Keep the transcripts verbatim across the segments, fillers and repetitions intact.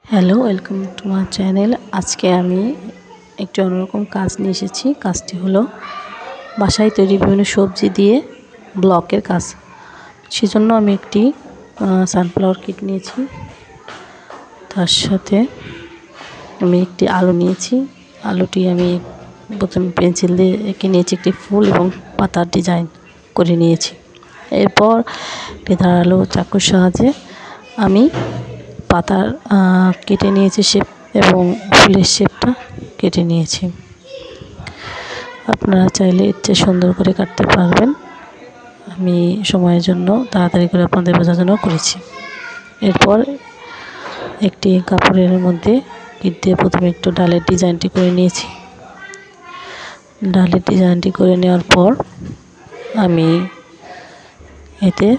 Hello, welcome to my channel. আজকে আমি একটি অন্যরকম কাজ নিয়ে এসেছি। কাজটি হলো বাসায় তৈরি বিভিন্ন সবজি দিয়ে ব্লকের কাজ। সেজন্য আমি একটি সানফ্লাওয়ার কিট নিয়েছি, তার সাথে আমি একটি আলু নিয়েছি। আলুটি আমি প্রথমে পেন্সিল দিয়ে এঁকে নিয়েছি একটি ফুল এবং পাতার ডিজাইন করে নিয়েছি। এরপর একটি ধারালো চাকুর সাহায্যে আমি পাতার কেটে নিয়েছি শেপ এবং ফুলের শেপটা কেটে নিয়েছি। আপনারা চাইলে ইচ্ছে সুন্দর করে কাটতে পারবেন। আমি সময়ের জন্য তাড়াতাড়ি করে আপনাদের বোঝার জন্য করেছি। এরপর একটি কাপড়ের মধ্যে কিট দিয়ে প্রথমে একটু ডালের ডিজাইনটি করে নিয়েছি। ডালের ডিজাইনটি করে নেওয়ার পর আমি এতে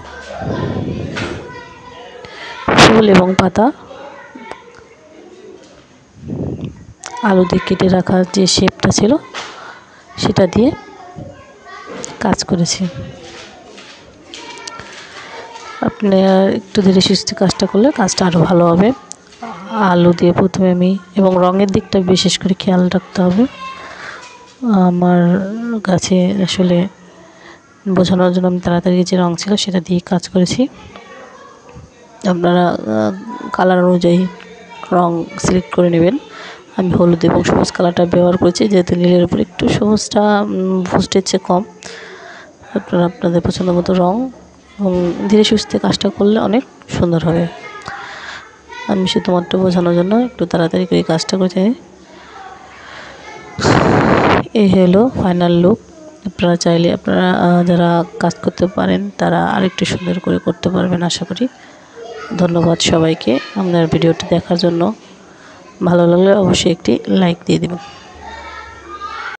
ফুল এবং পাতা আলু দিয়ে কেটে রাখা যে শেপটা ছিল সেটা দিয়ে কাজ করেছি। আপনারা একটু ধীরে সুস্থে কাজটা করলে কাজটা আরও ভালো হবে। আলু দিয়ে প্রথমে আমি এবং রঙের দিকটা বিশেষ করে খেয়াল রাখতে হবে। আমার কাছে আসলে বোঝানোর জন্য আমি তাড়াতাড়ি যে রঙ ছিল সেটা দিয়ে কাজ করেছি। আপনারা কালার অনুযায়ী রঙ সিলেক্ট করে নেবেন। আমি হলুদ এবং সবুজ কালারটা ব্যবহার করেছি, যেহেতু নীলের উপর একটু সবুজটা ফুস্টের চেয়ে কম। আপনারা আপনাদের পছন্দ মতো রঙ এবং ধীরে সুস্থে কাজটা করলে অনেক সুন্দর হবে। আমি শুধুমাত্র বোঝানোর জন্য একটু তাড়াতাড়ি করে কাজটা করেছি। এই হলো ফাইনাল লুক। আপনারা চাইলে আপনারা যারা কাজ করতে পারেন তারা আরেকটু সুন্দর করে করতে পারবেন আশা করি। ধন্যবাদ সবাইকে আপনার ভিডিওটি দেখার জন্য। ভালো লাগলে অবশ্যই একটি লাইক দিয়ে দেবেন।